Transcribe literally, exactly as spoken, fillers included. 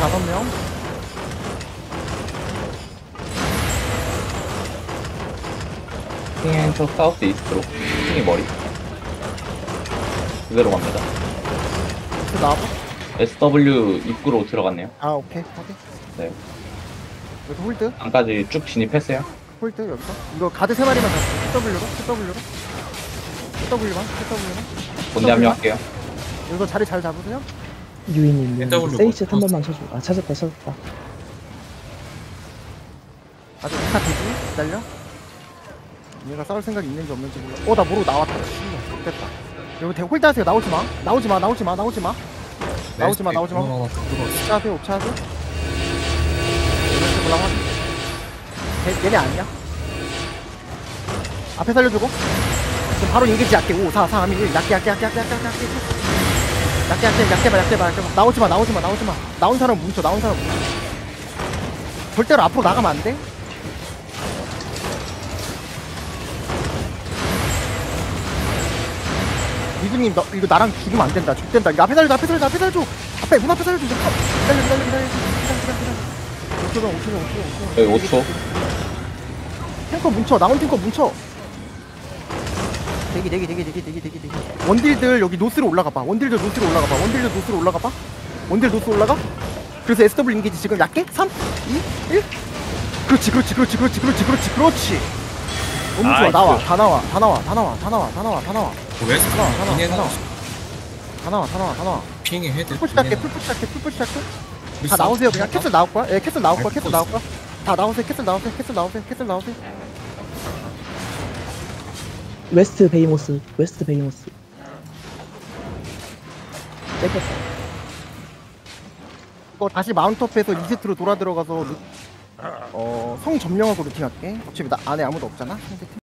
다섯 명. 핑앤초 사우스 이스트로 핑이 머리 그대로 갑니다. 그 나와봐. 에스더블유 입구로 들어갔네요. 아 오케이 확인. 네. 여기 홀드. 안까지 쭉 진입했어요. 홀드 여기서. 이거 가드 세 마리만 잡고 QW로 QW로 QW만 QW만. 본대 합류할게요. 여기서 자리 잘 잡으세요. 유인님 엔더블루 세이치 뭐- 한 번만 쳐줘. 아 찾았다 찾았다. 아직 이차 되지? 기다려. 얘가 싸울 생각이 있는지 없는지 몰라. 어, 나 모르고 나왔다. 씨발, 됐다. 여기 대 홀드 하세요. 나오지 마. 나오지 마. 나오지 마. 나오지 마. 나오지 마. 나오지 마. 어, 그거 옵차 하세요. 옵차 하세요. 이렇게 올라가. 얘, 얘네 아니야. 앞에 살려주고. 그럼 바로 인게지 약게. 오, 사, 삼, 이, 일. 약게, 약게, 약게, 약게, 약게, 약게. 약게, 약게, 약게 봐, 약게 봐, 약게 봐. 나오지 마. 나오지 마. 나오지 마. 나온 사람 뭉쳐. 나온 사람 뭉쳐. 절대로 앞으로 나가면 안 돼. 미주님 너 이거 나랑 죽으면 안 된다. 죽된다. 이거 앞에 살려줘. 앞에 살려줘. 앞에 살려줘. 앞에 문 앞에 살려줘. 기다려 기다려 기다려. 기다려 기다려 기다려. 오 초 전 오 초 전 오 초 전 여기 오 초. 탱커 뭉쳐. 나온 탱커 뭉쳐. 대기 대기 대기 대기 대기 대기 대기. 원딜들 여기 노스로 올라가 봐. 원딜들 노스로 올라가 봐. 원딜들 노스로 올라가 봐. 원딜 노스 올라가. 그래서 에스더블유 인게지 지금 약게 삼, 이, 일. 그렇지 그렇지 그렇지 그렇지 그렇지 그렇지 그렇지. 너무 좋아. 나이스. 나와. 다 나와. 다 나와. 다 나와. 다 나와. 다 나와. 다 나와. 그 웨스트 하나, 하나, 핑에 하나. 나와. 다 나와. 다 나와. 다 나와. 핑에 헤드 풀푸시 할게. 풀푸시 할게. 풀푸시 할게. 다 나오세요. 그냥 캐슬 나올 거야. 예, 캐슬 나올 거야. 캐슬 나올 거야. 다 나오세요. 캐슬 나오세요. 캐슬 나오세요. 캐슬 나오세요. 웨스트 베이모스 웨스트 베이모스. 뺏겼다. 이거 다시 마운트업해서 이 세트로 돌아 들어가서 루- 어, 성 점령하고 루팅할게. 어차피 나 안에 아무도 없잖아. 상대팀.